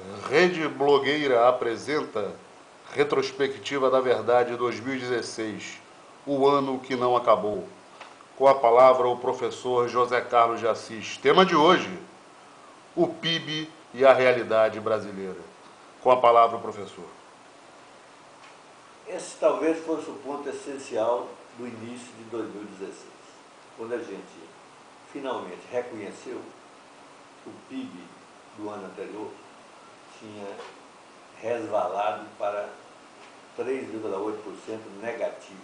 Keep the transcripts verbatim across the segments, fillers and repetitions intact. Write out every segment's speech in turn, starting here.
Rede Blogueira apresenta Retrospectiva da Verdade dois mil e dezesseis, o ano que não acabou. Com a palavra o professor José Carlos de Assis. Tema de hoje, o P I B e a realidade brasileira. Com a palavra o professor. Esse talvez fosse o ponto essencial do início de dois mil e dezesseis, quando a gente finalmente reconheceu que o P I B do ano anterior tinha resvalado para três vírgula oito por cento negativo,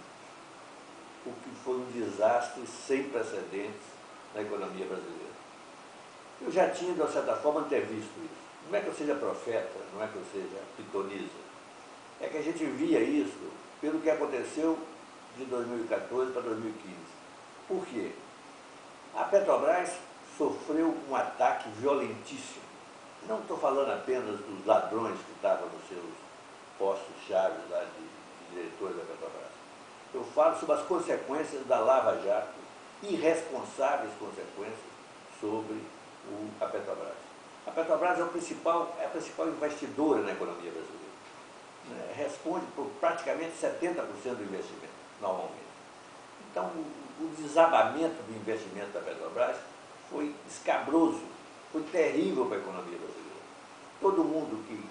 o que foi um desastre sem precedentes na economia brasileira. Eu já tinha, de uma certa forma, antevisto isso. Não é que eu seja profeta, não é que eu seja pitonisa, é que a gente via isso pelo que aconteceu de dois mil e quatorze para dois mil e quinze. Por quê? A Petrobras sofreu um ataque violentíssimo. Não estou falando apenas dos ladrões que estavam nos seus postos-chave lá de, de diretores da Petrobras. Eu falo sobre as consequências da Lava Jato, irresponsáveis consequências sobre o, a Petrobras. A Petrobras é, o principal, é a principal investidora na economia brasileira. Né? Responde por praticamente setenta por cento do investimento, normalmente. Então, o, o desabamento do investimento da Petrobras foi escabroso, foi terrível para a economia brasileira. Todo mundo que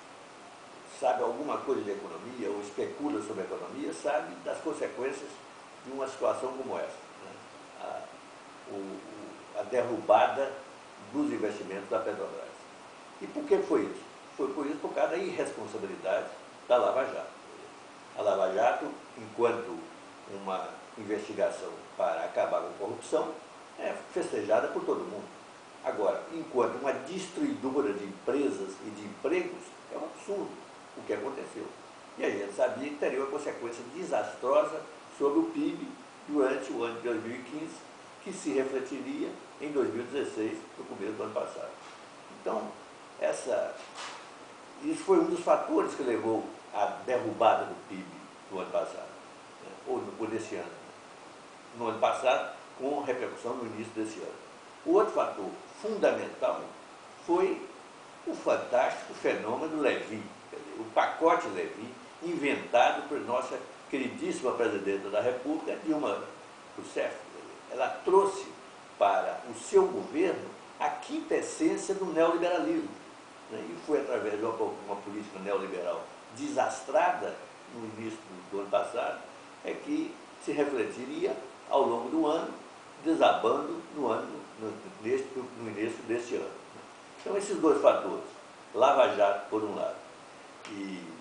sabe alguma coisa de economia ou especula sobre a economia sabe das consequências de uma situação como essa. Né? A, o, a derrubada dos investimentos da Petrobras. E por que foi isso? Foi por isso por causa da irresponsabilidade da Lava Jato. A Lava Jato, enquanto uma investigação para acabar com a corrupção, é festejada por todo mundo. Agora, enquanto uma destruidora de empresas e de empregos, é um absurdo o que aconteceu. E a gente sabia que teria uma consequência desastrosa sobre o P I B durante o ano de dois mil e quinze, que se refletiria em dois mil e dezesseis, no começo do ano passado. Então, essa, isso foi um dos fatores que levou à derrubada do P I B do ano passado, né? ou, ou desse ano. No ano passado, com repercussão no início desse ano. O outro fator fundamental foi o fantástico fenômeno Levy, quer dizer, o pacote Levy, inventado por nossa queridíssima presidenta da República, Dilma Rousseff. Ela trouxe para o seu governo a quinta essência do neoliberalismo. Né? E foi através de uma, uma política neoliberal desastrada no início do, do ano passado, é que se refletiria ao longo do ano, desabando no, ano, no, neste, no início deste ano. Então, esses dois fatores, Lava Jato, por um lado, e,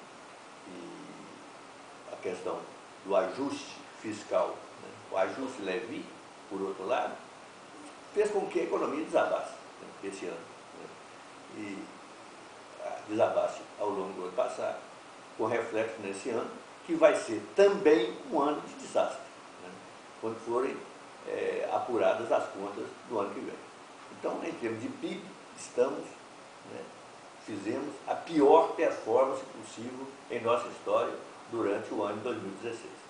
e a questão do ajuste fiscal, né? o ajuste Levy, por outro lado, fez com que a economia desabasse, né? esse ano. Né? E a, desabasse ao longo do ano passado, com reflexo nesse ano, que vai ser também um ano de desastre, né? quando forem é, apuradas as contas do ano que vem. Então, em termos de P I B, estamos, né, fizemos a pior performance possível em nossa história durante o ano de dois mil e dezesseis.